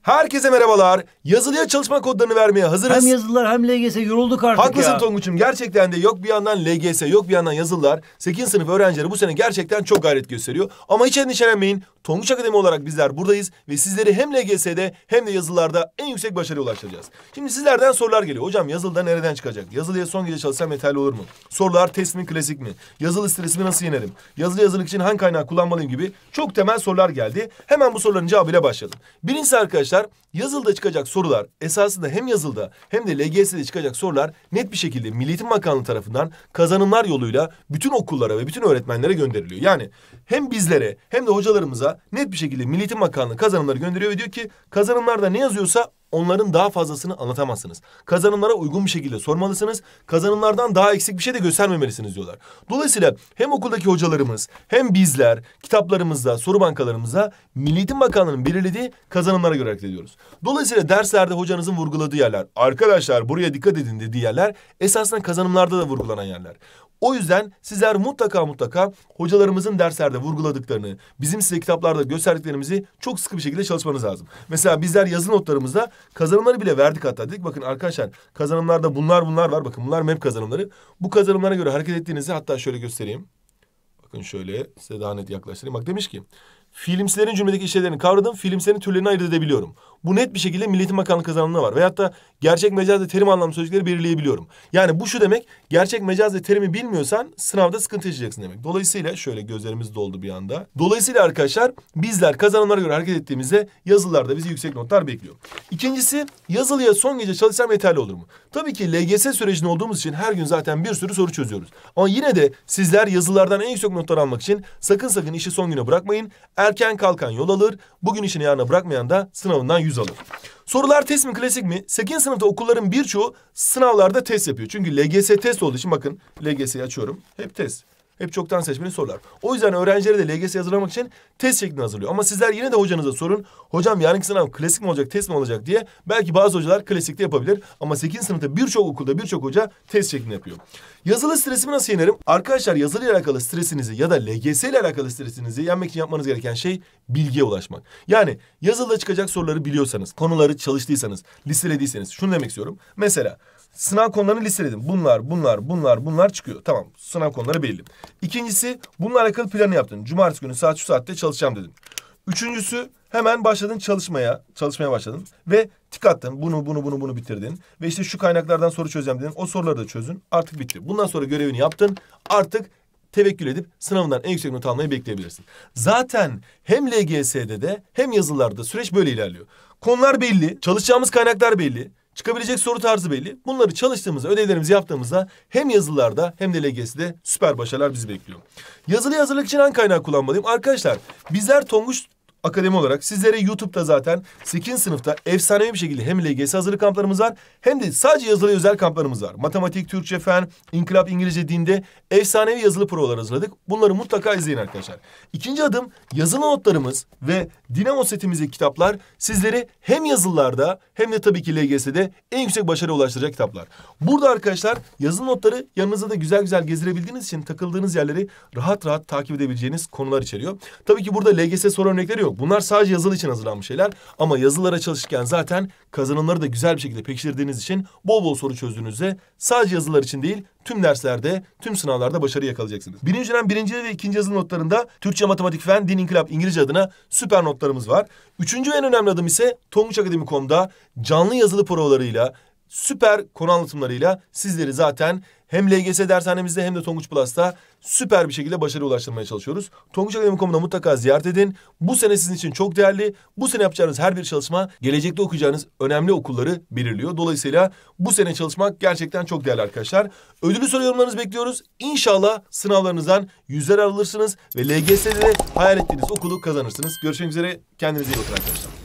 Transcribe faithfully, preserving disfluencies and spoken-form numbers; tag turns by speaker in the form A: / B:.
A: Herkese merhabalar. Yazılıya çalışma kodlarını vermeye hazırız.
B: Hem yazılılar hem L G S yorulduk artık.
A: Haklısın
B: ya.
A: Tonguç'um. Gerçekten de yok bir yandan L G S, yok bir yandan yazılılar. sekizinci sınıf öğrencileri bu sene gerçekten çok gayret gösteriyor. Ama hiç endişelenmeyin. Tonguç Akademi olarak bizler buradayız ve sizleri hem L G S'de hem de yazılılarda en yüksek başarıya ulaştıracağız. Şimdi sizlerden sorular geliyor. Hocam yazılıda nereden çıkacak? Yazılıya son gece çalışsam yeterli olur mu? Sorular test mi, klasik mi? Yazılı stresimi nasıl yenerim? Yazılı yazılık için hangi kaynağı kullanmalıyım gibi çok temel sorular geldi. Hemen bu soruların cevabıyla başlayalım. Birincisi arkadaşlar, yazılıda çıkacak sorular esasında hem yazılıda hem de L G S'de çıkacak sorular net bir şekilde Milli Eğitim Bakanlığı tarafından kazanımlar yoluyla bütün okullara ve bütün öğretmenlere gönderiliyor. Yani hem bizlere hem de hocalarımıza net bir şekilde Milli Eğitim Bakanlığı kazanımları gönderiyor ve diyor ki kazanımlarda ne yazıyorsa onların daha fazlasını anlatamazsınız. Kazanımlara uygun bir şekilde sormalısınız. Kazanımlardan daha eksik bir şey de göstermemelisiniz diyorlar. Dolayısıyla hem okuldaki hocalarımız hem bizler kitaplarımızda, soru bankalarımızda Milli Eğitim Bakanlığı'nın belirlediği kazanımlara göre hareket ediyoruz. Dolayısıyla derslerde hocanızın vurguladığı yerler, arkadaşlar buraya dikkat edin dediği yerler esasında kazanımlarda da vurgulanan yerler. O yüzden sizler mutlaka mutlaka hocalarımızın derslerde vurguladıklarını, bizim size kitaplarda gösterdiklerimizi çok sıkı bir şekilde çalışmanız lazım. Mesela bizler yazı notlarımızda kazanımları bile verdik hatta. Dedik bakın arkadaşlar kazanımlarda bunlar bunlar var. Bakın bunlar M E P kazanımları. Bu kazanımlara göre hareket ettiğinizde hatta şöyle göstereyim. Bakın şöyle size daha net yaklaştırayım. Bak demiş ki filmsilerin cümledeki işlevlerini kavradım, filmsilerin türlerini ayırt edebiliyorum. Bu net bir şekilde Milli Eğitim Bakanlığı kazanımında var. Veyahut da gerçek mecaz ve terim anlamlı sözcükleri belirleyebiliyorum. Yani bu şu demek, gerçek mecaz ve terimi bilmiyorsan sınavda sıkıntı yaşayacaksın demek. Dolayısıyla şöyle gözlerimiz doldu bir anda. Dolayısıyla arkadaşlar bizler kazanımlara göre hareket ettiğimizde yazılılarda bizi yüksek notlar bekliyor. İkincisi, yazılıya son gece çalışsam yeterli olur mu? Tabii ki L G S sürecinde olduğumuz için her gün zaten bir sürü soru çözüyoruz. Ama yine de sizler yazılardan en yüksek notlar almak için sakın sakın işi son güne bırakmayın. Erken kalkan yol alır, bugün işini yarına bırakmayan da sınavından yüz alır. Sorular test mi, klasik mi? sekizinci sınıfta okulların birçoğu sınavlarda test yapıyor. Çünkü L G S test olduğu için bakın L G S'yi açıyorum. Hep test. Hep çoktan seçmeli sorular. O yüzden öğrencileri de L G S hazırlamak için test şeklinde hazırlıyor. Ama sizler yine de hocanıza sorun. Hocam yarınki sınav klasik mi olacak, test mi olacak diye. Belki bazı hocalar klasikte yapabilir. Ama sekizinci sınıfta birçok okulda birçok hoca test şeklinde yapıyor. Yazılı stresimi nasıl yenerim? Arkadaşlar yazılı ile alakalı stresinizi ya da L G S ile alakalı stresinizi yenmek için yapmanız gereken şey bilgiye ulaşmak. Yani yazılıda çıkacak soruları biliyorsanız, konuları çalıştıysanız, listelediyseniz şunu demek istiyorum. Mesela sınav konularını listeledim. Bunlar, bunlar, bunlar, bunlar çıkıyor. Tamam, sınav konuları belli. İkincisi, bununla alakalı planı yaptın. Cumartesi günü saat şu saatte çalışacağım dedin. Üçüncüsü, hemen başladın çalışmaya, çalışmaya başladın ve tik attın. Bunu, bunu, bunu, bunu bitirdin. Ve işte şu kaynaklardan soru çözeceğim dedin. O soruları da çözün. Artık bitti. Bundan sonra görevini yaptın. Artık tevekkül edip sınavından en yüksek not almayı bekleyebilirsin. Zaten hem L G S'de de hem yazılılarda süreç böyle ilerliyor. Konular belli, çalışacağımız kaynaklar belli. Çıkabilecek soru tarzı belli. Bunları çalıştığımızda, ödevlerimizi yaptığımızda hem yazılılarda hem de L G S'de süper başarılar bizi bekliyor. Yazılı hazırlık için hangi kaynağı kullanmalıyım? Arkadaşlar bizler Tonguç Akademi olarak sizlere YouTube'da zaten sekizinci sınıfta efsanevi bir şekilde hem L G S hazırlık kamplarımız var hem de sadece yazılıya özel kamplarımız var. Matematik, Türkçe, fen, İnkılap, İngilizce, dinde efsanevi yazılı provalar hazırladık. Bunları mutlaka izleyin arkadaşlar. İkinci adım yazılı notlarımız ve Dinamo setimizdeki kitaplar sizleri hem yazılılarda hem de tabii ki L G S'de en yüksek başarıya ulaştıracak kitaplar. Burada arkadaşlar yazılı notları yanınızda da güzel güzel gezdirebildiğiniz için takıldığınız yerleri rahat rahat takip edebileceğiniz konular içeriyor. Tabii ki burada L G S soru örnekleri yok. Bunlar sadece yazılı için hazırlanmış şeyler ama yazılara çalışırken zaten kazanımları da güzel bir şekilde pekiştirdiğiniz için bol bol soru çözdüğünüzde sadece yazılar için değil tüm derslerde, tüm sınavlarda başarı yakalayacaksınız. Birinci dönem birinci ve ikinci yazılı notlarında Türkçe, matematik, fen, din, inkılap, İngilizce adına süper notlarımız var. Üçüncü en önemli adım ise tonguç akademi nokta com'da canlı yazılı provalarıyla, süper konu anlatımlarıyla sizleri zaten hem L G S dershanemizde hem de Tonguç Plus'ta süper bir şekilde başarıya ulaştırmaya çalışıyoruz. tonguç akademi nokta com'da mutlaka ziyaret edin. Bu sene sizin için çok değerli. Bu sene yapacağınız her bir çalışma gelecekte okuyacağınız önemli okulları belirliyor. Dolayısıyla bu sene çalışmak gerçekten çok değerli arkadaşlar. Ödüllü soru yorumlarınızı bekliyoruz. İnşallah sınavlarınızdan yüzler alırsınız ve L G S'de de hayal ettiğiniz okulu kazanırsınız. Görüşmek üzere. Kendinize iyi bakın arkadaşlar.